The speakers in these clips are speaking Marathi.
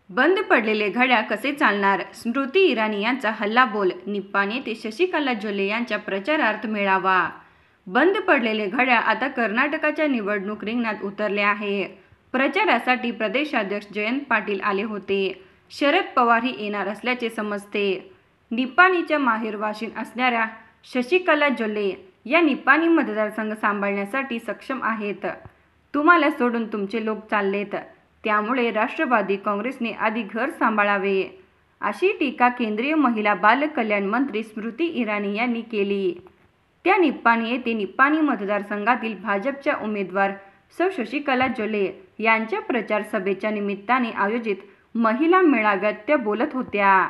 बंद पडलेले घड्याळ कसे चालणार? स्मृती इराणी यांचा हल्लाबोल. निप्पाणी येथे शशिकला जोल्हे यांच्या प्रचारार्थ मेळावा. बंद पडलेले घड्याळ आता कर्नाटकाच्या निवडणूक रिंगणात उतरले आहे. प्रचारासाठी प्रदेशाध्यक्ष जयंत पाटील आले होते. शरद पवारही येणार असल्याचे समजते. निप्पाणीच्या माहेर वाशिन असणाऱ्या शशिकला जोल्हे या निप्पाणी मतदारसंघ सांभाळण्यासाठी सक्षम आहेत. तुम्हाला सोडून तुमचे लोक चाललेत, त्यामुळे राष्ट्रवादी काँग्रेसने आधी घर सांभाळावे, अशी टीका केंद्रीय महिला बाल कल्याण मंत्री स्मृती इराणी यांनी केली. त्या निप्पाणी येथे निप्पाणी मतदारसंघातील भाजपच्या उमेदवार सौ शशिकला जोल्हे यांच्या प्रचार सभेच्या निमित्ताने आयोजित महिला मेळाव्यात त्या बोलत होत्या.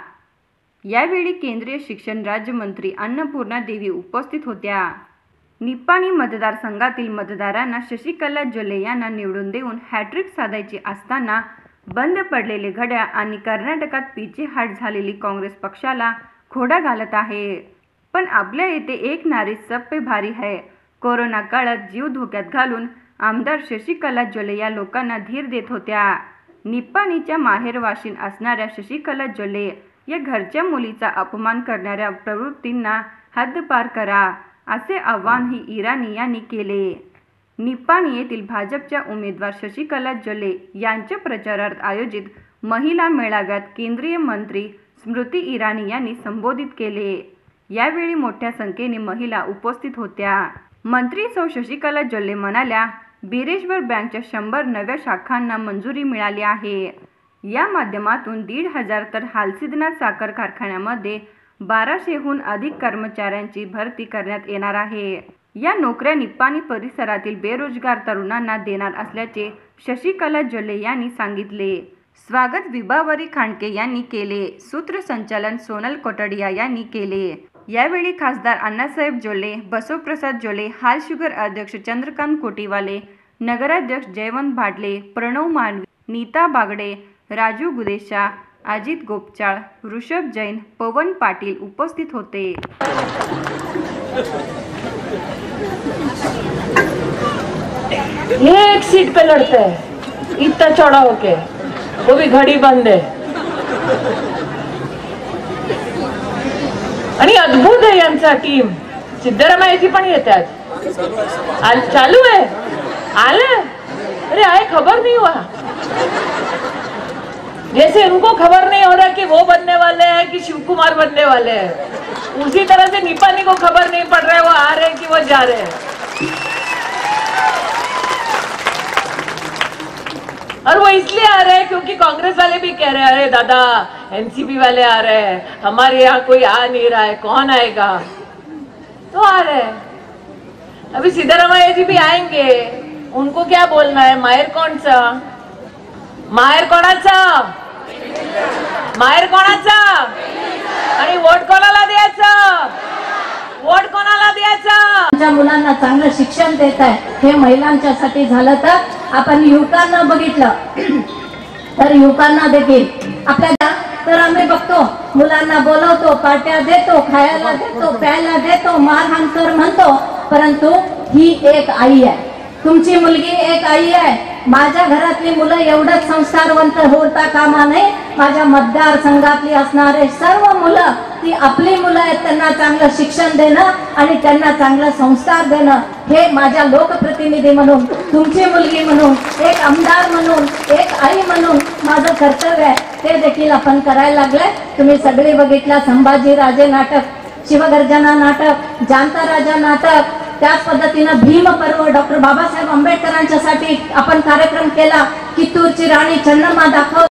यावेळी केंद्रीय शिक्षण राज्यमंत्री अन्नपूर्णा देवी उपस्थित होत्या. निप्पाणी मतदारसंघातील मतदारांना शशिकला जोल्हे यांना निवडून देऊन हॅट्रिक साधायची असताना बंद पडलेले घड्याळ आणि कर्नाटकात पीछेहाट झालेली काँग्रेस पक्षाला खोडा घालत आहे. पण आपल्या येथे एक नारी सब पे भारी है. कोरोना काळात जीव धोक्यात घालून आमदार शशिकला जोल्हे या लोकांना धीर देत होत्या. निप्पाणीच्या माहेर वाशिन असणाऱ्या शशिकला जोल्हे या घरच्या मुलीचा अपमान करणाऱ्या प्रवृत्तींना हद्दपार करा, असे आवाहनही इराणी यांनी केले. निप्पाणी येथील भाजपच्या उमेदवार शशिकला जोल्हे यांच्या प्रचारार्थ आयोजित महिला मेळाव्यात केंद्रीय मंत्री स्मृती इराणी यांनी संबोधित केले. यावेळी मोठ्या संख्येने महिला उपस्थित होत्या. मंत्री सौ शशिकला जोल्हे म्हणाल्या, बिरेश्वर बँकच्या 100 नव्या शाखांना मंजुरी मिळाली आहे. या माध्यमातून 1,500 तर हालसिद्धनाथ साखर कारखान्यामध्ये 1200हून अधिक कर्मचाऱ्यांची भरती करण्यात येणार आहे. या नोकऱ्या निप्पाणी परिसरातील बेरोजगार तरुणांना देणार असल्याचे शशिकला जोल्हे यांनी सांगितले. स्वागत विभावरी खांडके यांनी केले. सूत्रसंचालन सोनल कोटडिया यांनी केले. यावेळी खासदार अण्णासाहेब जोल्हे, बसवप्रसाद जोल्हे, हाल शुगर अध्यक्ष चंद्रकांत कोटीवाले, नगराध्यक्ष जयवंत भाडले, प्रणव मानवी, नीता बागडे, राजू गुदेशा, अजित गोपचाळ, ऋषभ जैन, पवन पाटील उपस्थित होते. ये एक सीट पे लड़ते हैं, इतना चौड़ा होके, वो भी घड़ी बंद है. आणि अद्भुत आहे यांचा टीम. सिद्धरामय्याची पण येतात. आज चालू है, आले, अरे आए खबर नहीं हुआ. जैसे उनको खबर नहीं हो रहा कि वो बनने वाले हैं कि शिव कुमार बनने वाले हैं, उसी तरह से निप्पाणी को खबर नहीं पड़ रहा है वो आ रहे हैं कि वो जा रहे हैं. और वो इसलिए आ रहे हैं क्योंकि कांग्रेस वाले भी कह रहे हैं, अरे दादा एनसीपी वाले आ रहे हैं, हमारे यहाँ कोई आ नहीं रहा है, कौन आएगा, तो आ रहे हैं. अभी सिद्धरामैया जी भी आएंगे, उनको क्या बोलना है, माहेर कौन सा, माहेर कोणाचा, माहेर कोणाचा, आणि वोट कोणाला द्यायचं, वोट कोणाला द्यायचं. आमच्या मुलांना चांगलं शिक्षण देत आहे, हे महिलांच्यासाठी झालं. तर आपण युवकांना बघितलं तर युवकांना देखील आपल्याला, तर आम्ही बघतो मुलांना बोलवतो, पार्ट्या देतो, खायला देतो, प्यायला देतो, मारहाण कर म्हणतो, परंतु ही एक आई आहे, तुमची मुलगी एक आई आहे. माझ्या घरातली मुलं एवढंच संस्कारवंत होता कामा नये. माझ्या मतदारसंघातली असणारे सर्व मुलं ती आपली मुलं आहेत. त्यांना चांगलं शिक्षण देणं आणि त्यांना चांगलं संस्कार देणं हे माझ्या लोकप्रतिनिधी म्हणून, तुमची मुलगी म्हणून, एक आमदार म्हणून, एक आई म्हणून माझं कर्तव्य आहे. ते देखील आपण करायला लागले. तुम्ही सगळे बघितलं, संभाजी राजे नाटक, शिवगर्जना नाटक, जाणता राजा नाटक, त्याच पद्धतीनं भीम पर्व डॉक्टर बाबासाहेब आंबेडकरांच्यासाठी आपण कार्यक्रम केला. कित्तूरची राणी चन्नम्मा दाखव